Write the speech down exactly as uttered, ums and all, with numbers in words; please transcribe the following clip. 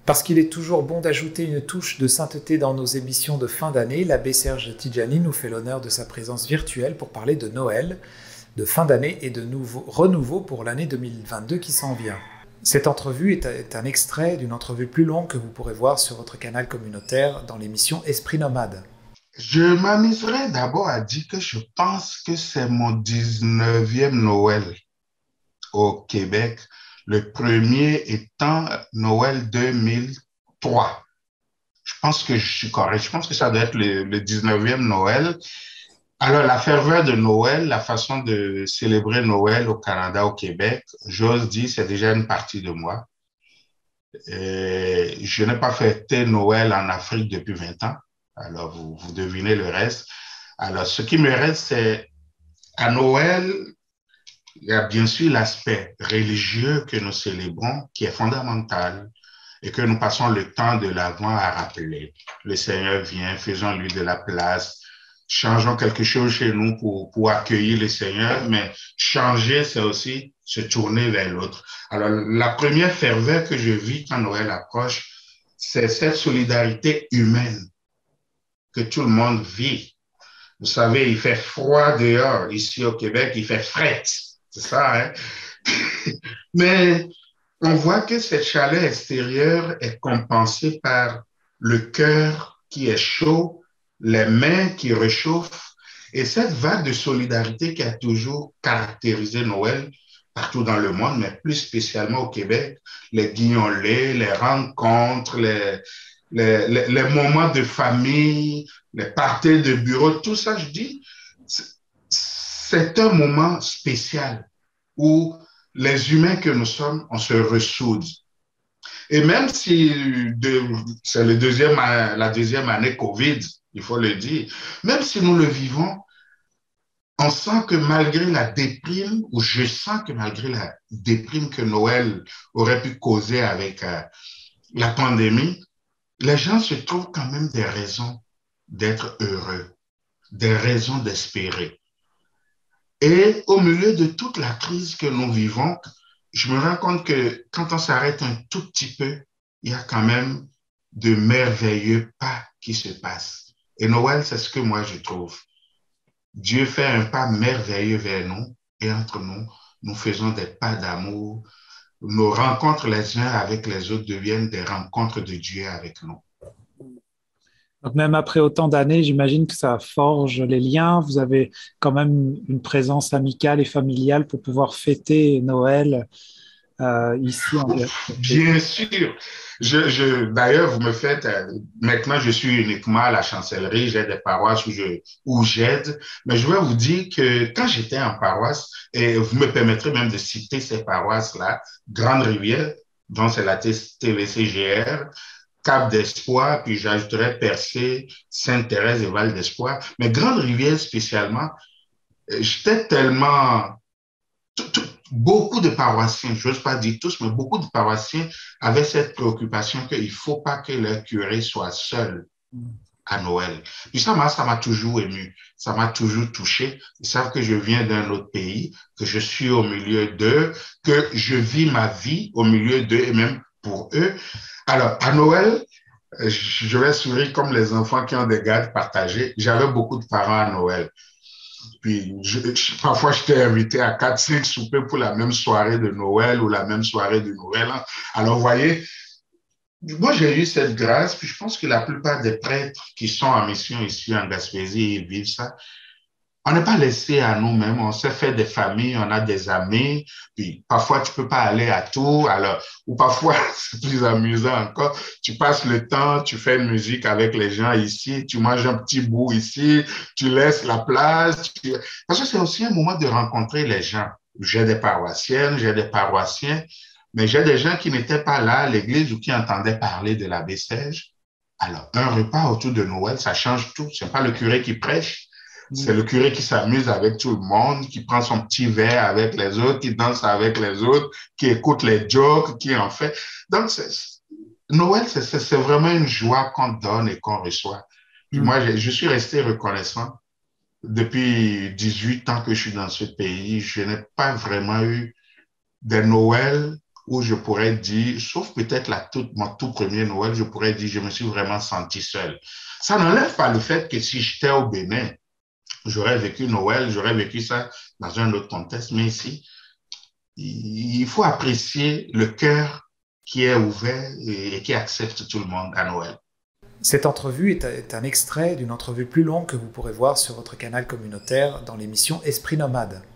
Parce qu'il est toujours bon d'ajouter une touche de sainteté dans nos émissions de fin d'année, l'abbé Serge Tidjani nous fait l'honneur de sa présence virtuelle pour parler de Noël, de fin d'année et de nouveau, renouveau pour l'année deux mille vingt-deux qui s'en vient. Cette entrevue est un extrait d'une entrevue plus longue que vous pourrez voir sur votre canal communautaire dans l'émission Esprit Nomade. Je m'amuserais d'abord à dire que je pense que c'est mon dix-neuvième Noël au Québec, le premier étant Noël deux mille trois. Je pense que je suis correct. Je pense que ça doit être le, le dix-neuvième Noël. Alors, la ferveur de Noël, la façon de célébrer Noël au Canada, au Québec, j'ose dire, c'est déjà une partie de moi. Et je n'ai pas fêté Noël en Afrique depuis vingt ans. Alors, vous, vous devinez le reste. Alors, ce qui me reste, c'est à Noël, il y a bien sûr l'aspect religieux que nous célébrons, qui est fondamental et que nous passons le temps de l'Avent à rappeler. Le Seigneur vient, faisons-lui de la place, changeons quelque chose chez nous pour, pour accueillir le Seigneur, mais changer, c'est aussi se tourner vers l'autre. Alors, la première ferveur que je vis quand Noël approche, c'est cette solidarité humaine que tout le monde vit. Vous savez, il fait froid dehors. Ici au Québec, il fait fret. C'est ça, hein? Mais on voit que cette chaleur extérieure est compensée par le cœur qui est chaud, les mains qui réchauffent, et cette vague de solidarité qui a toujours caractérisé Noël partout dans le monde, mais plus spécialement au Québec, les guignolées, les rencontres, les, les, les, les moments de famille, les parties de bureau, tout ça, je dis, c'est un moment spécial où les humains que nous sommes, on se ressoude. Et même si de, c'est le deuxième, la deuxième année Covid, il faut le dire, même si nous le vivons, on sent que malgré la déprime, ou je sens que malgré la déprime que Noël aurait pu causer avec euh, la pandémie, les gens se trouvent quand même des raisons d'être heureux, des raisons d'espérer. Et au milieu de toute la crise que nous vivons, je me rends compte que quand on s'arrête un tout petit peu, il y a quand même de merveilleux pas qui se passent. Et Noël, c'est ce que moi je trouve. Dieu fait un pas merveilleux vers nous et entre nous, nous faisons des pas d'amour. Nos rencontres les uns avec les autres deviennent des rencontres de Dieu avec nous. Donc même après autant d'années, j'imagine que ça forge les liens. Vous avez quand même une présence amicale et familiale pour pouvoir fêter Noël euh, ici en vérité. Bien sûr. Je, je, d'ailleurs, vous me faites, euh, maintenant je suis uniquement à la chancellerie, j'ai des paroisses où je, où j'aide, mais je vais vous dire que quand j'étais en paroisse, et vous me permettrez même de citer ces paroisses-là, Grande Rivière, dont c'est la T V C G R, Cap d'Espoir, puis j'ajouterais Percé, Sainte-Thérèse et Val d'Espoir, mais Grande Rivière spécialement, euh, j'étais tellement tout- tout- beaucoup de paroissiens, je n'ose pas dire tous, mais beaucoup de paroissiens avaient cette préoccupation qu'il ne faut pas que leur curé soit seul à Noël. Puis ça m'a, ça m'a toujours ému, ça m'a toujours touché. Ils savent que je viens d'un autre pays, que je suis au milieu d'eux, que je vis ma vie au milieu d'eux et même pour eux. Alors, à Noël, euh, je vais sourire comme les enfants qui ont des gardes partagés. J'avais beaucoup de parents à Noël. Puis je, je, parfois, j'étais invité à quatre cinq soupers pour la même soirée de Noël ou la même soirée de Nouvel An. Alors, vous voyez, moi, j'ai eu cette grâce, puis je pense que la plupart des prêtres qui sont en mission ici en Gaspésie ils vivent ça. On n'est pas laissé à nous-mêmes, on s'est fait des familles, on a des amis, puis parfois tu peux pas aller à tout, alors, ou parfois c'est plus amusant encore, tu passes le temps, tu fais une musique avec les gens ici, tu manges un petit bout ici, tu laisses la place, tu... parce que c'est aussi un moment de rencontrer les gens. J'ai des paroissiennes, j'ai des paroissiens, mais j'ai des gens qui n'étaient pas là à l'église ou qui entendaient parler de l'abbé Serge. Alors, un repas autour de Noël, ça change tout. C'est pas le curé qui prêche, c'est le curé qui s'amuse avec tout le monde, qui prend son petit verre avec les autres, qui danse avec les autres, qui écoute les jokes, qui en fait. Donc, c'est, Noël, c'est, c'est vraiment une joie qu'on donne et qu'on reçoit. Puis Mm. moi, je, je suis resté reconnaissant. Depuis dix-huit ans que je suis dans ce pays, je n'ai pas vraiment eu des Noëls où je pourrais dire, sauf peut-être la toute, mon tout premier Noël, je pourrais dire, je me suis vraiment senti seul. Ça n'enlève pas le fait que si j'étais au Bénin, j'aurais vécu Noël, j'aurais vécu ça dans un autre contexte, mais ici, il faut apprécier le cœur qui est ouvert et qui accepte tout le monde à Noël. Cette entrevue est un extrait d'une entrevue plus longue que vous pourrez voir sur votre canal communautaire dans l'émission Esprit Nomade.